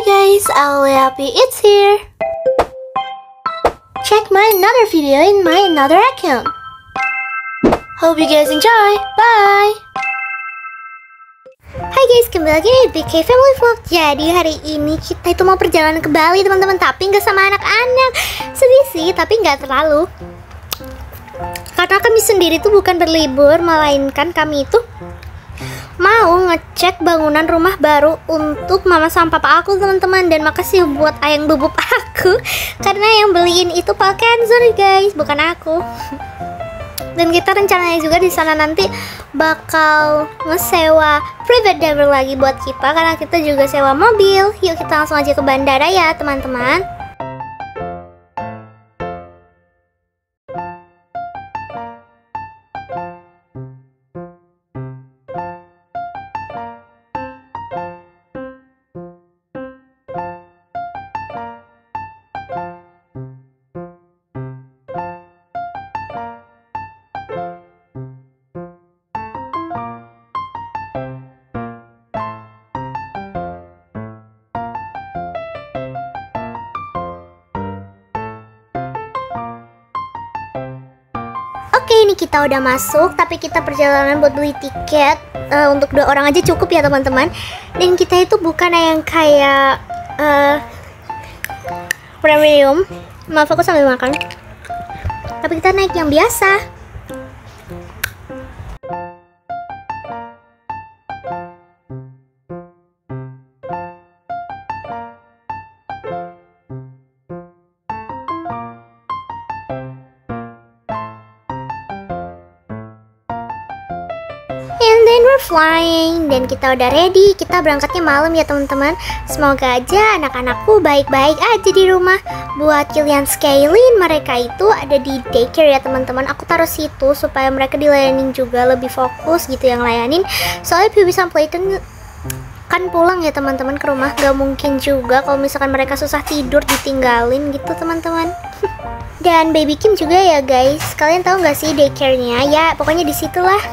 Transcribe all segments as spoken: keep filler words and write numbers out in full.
guys, Auliapi it's here. Check my another video in my another account. Hope you guys enjoy. Bye. Hai guys, kembali lagi di B K Family Vlog. Jadi hari ini kita itu mau perjalanan ke Bali teman-teman, tapi nggak sama anak-anak. Sedih sih, tapi nggak terlalu. Karena kami sendiri tuh bukan berlibur, melainkan kami itu mau ngecek bangunan rumah baru untuk mama sama papa aku teman-teman. Dan makasih buat ayang bubuk aku, karena yang beliin itu Pak Kenzo guys, bukan aku. Dan kita rencananya juga di sana nanti bakal ngesewa private driver lagi buat kita, karena kita juga sewa mobil. Yuk kita langsung aja ke bandara ya teman-teman. Oke, ini kita udah masuk, tapi kita perjalanan buat beli tiket uh, untuk dua orang aja cukup ya teman-teman. Dan kita itu bukan yang kayak uh, premium, maaf aku sambil makan, tapi kita naik yang biasa. And then we're flying, dan kita udah ready. Kita berangkatnya malam ya teman-teman. Semoga aja anak-anakku baik-baik aja di rumah. Buat Kilian Skyline, mereka itu ada di daycare ya teman-teman. Aku taruh situ supaya mereka dilayanin juga, lebih fokus gitu yang layanin. Soalnya Bibi sama Playton kan pulang ya teman-teman ke rumah. Gak mungkin juga kalau misalkan mereka susah tidur ditinggalin gitu teman-teman. Dan Baby Kim juga ya guys. Kalian tahu nggak sih daycare-nya? Ya pokoknya disitulah.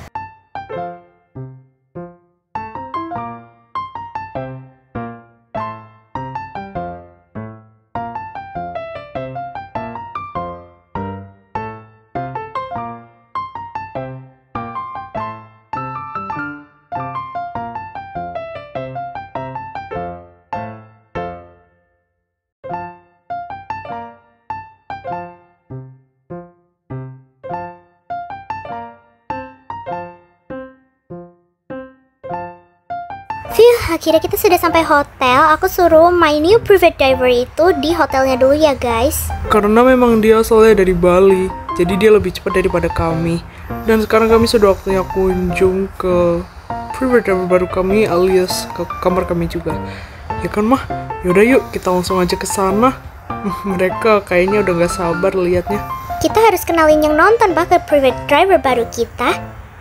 Phew, akhirnya kita sudah sampai hotel. Aku suruh my new private driver itu di hotelnya dulu ya guys. Karena memang dia asalnya dari Bali, jadi dia lebih cepat daripada kami. Dan sekarang kami sudah waktunya kunjung ke private driver baru kami, alias ke kamar kami juga. Ya kan mah? Yaudah yuk kita langsung aja ke sana. Mereka kayaknya udah gak sabar liatnya. Kita harus kenalin yang nonton bah ke private driver baru kita.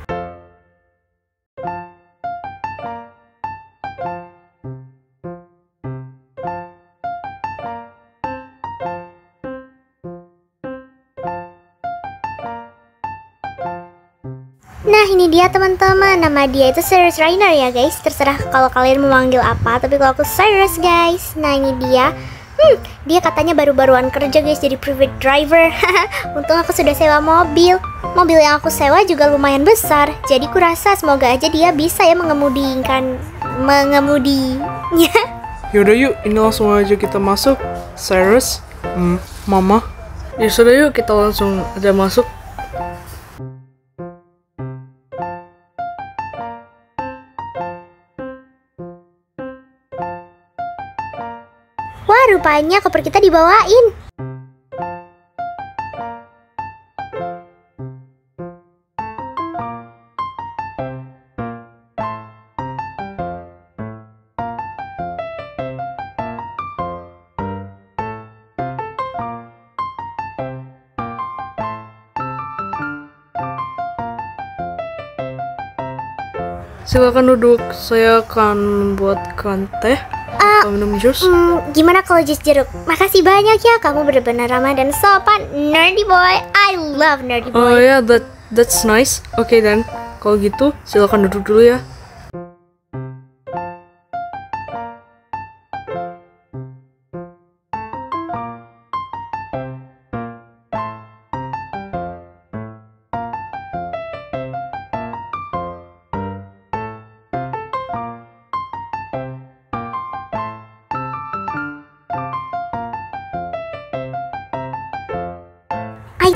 Nah ini dia teman-teman, nama dia itu Cyrus Rainer ya guys. Terserah kalau kalian memanggil apa, tapi kalau aku Cyrus guys. Nah ini dia. Hmm, dia katanya baru-baruan kerja guys jadi private driver. Untung aku sudah sewa mobil. Mobil yang aku sewa juga lumayan besar. Jadi kurasa semoga aja dia bisa ya mengemudikan mengemudinya. Yaudah yuk, ini langsung aja kita masuk. Cyrus, hmm, Mama. Ya sudah yuk kita langsung aja masuk. Wah, rupanya koper kita dibawain. Silakan duduk, saya akan membuatkan teh. Uh, minum jus? Hmm, gimana kalau jus jeruk? Makasih banyak ya, kamu benar-benar ramah dan sopan. Nerdy boy, I love nerdy boy. Oh ya, yeah, that that's nice. Oke okay, dan kalau gitu silakan duduk dulu ya.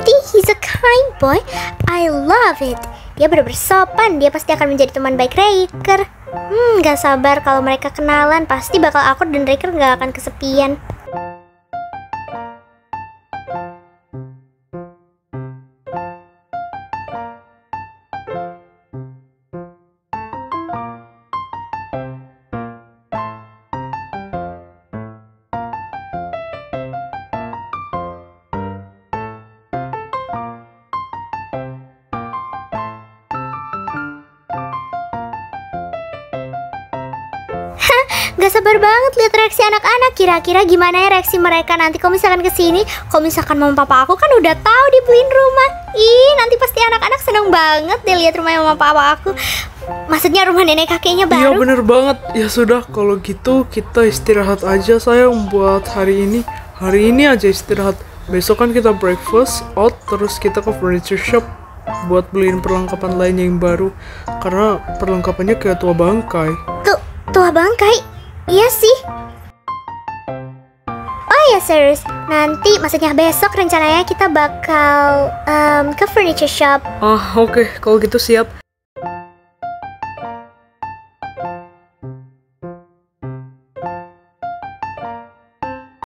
Nanti he's a kind boy. I love it. Dia bener-bener sopan. Dia pasti akan menjadi teman baik Riker. Hmm, gak sabar kalau mereka kenalan. Pasti bakal awkward dan Riker gak akan kesepian. Gak sabar banget lihat reaksi anak-anak. Kira-kira gimana ya reaksi mereka nanti kalau misalkan kesini. Kalau misalkan mama papa aku kan udah tahu dibeliin rumah. Ih, nanti pasti anak-anak seneng banget deh lihat rumahnya mama papa aku. Maksudnya rumah nenek kakeknya baru. Iya bener banget. Ya sudah kalau gitu kita istirahat aja sayang buat hari ini. Hari ini aja istirahat. Besok kan kita breakfast out, terus kita ke furniture shop buat beliin perlengkapan lainnya yang baru. Karena perlengkapannya kayak tua bangkai. Tuh, tua bangkai. Iya sih. Oh ya serius, nanti maksudnya besok rencananya kita bakal um, ke furniture shop. Ah oke, okay. Kalau gitu siap.